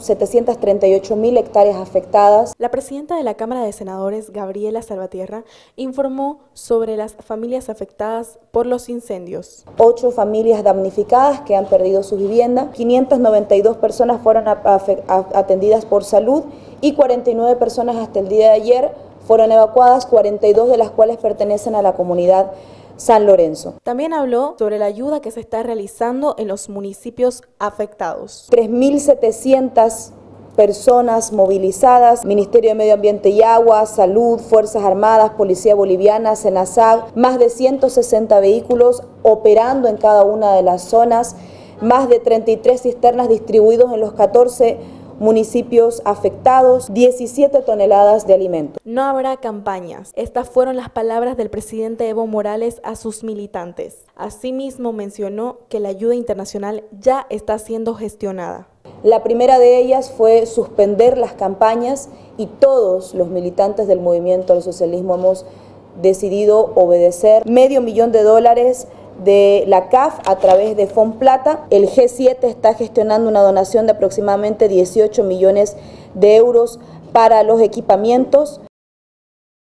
738.000 hectáreas afectadas. La presidenta de la Cámara de Senadores, Gabriela Salvatierra, informó sobre las familias afectadas por los incendios. 8 familias damnificadas que han perdido su vivienda, 592 personas fueron atendidas por salud y 49 personas hasta el día de ayer fueron evacuadas, 42 de las cuales pertenecen a la comunidad San Lorenzo. También habló sobre la ayuda que se está realizando en los municipios afectados. 3.700 personas movilizadas, Ministerio de Medio Ambiente y Agua, Salud, Fuerzas Armadas, Policía Boliviana, SENASAG, más de 160 vehículos operando en cada una de las zonas, más de 33 cisternas distribuidos en los 14 municipios afectados, 17 toneladas de alimentos. No habrá campañas. Estas fueron las palabras del presidente Evo Morales a sus militantes. Asimismo mencionó que la ayuda internacional ya está siendo gestionada. La primera de ellas fue suspender las campañas y todos los militantes del movimiento al socialismo hemos decidido obedecer. $500,000 de la CAF a través de Fonplata. El G7 está gestionando una donación de aproximadamente 18 millones de euros para los equipamientos.